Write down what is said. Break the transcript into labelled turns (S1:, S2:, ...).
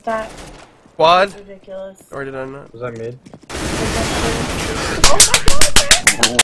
S1: that?
S2: Quad?
S1: That's ridiculous.
S2: Or did I not?
S3: Was that mid?
S1: Oh my god!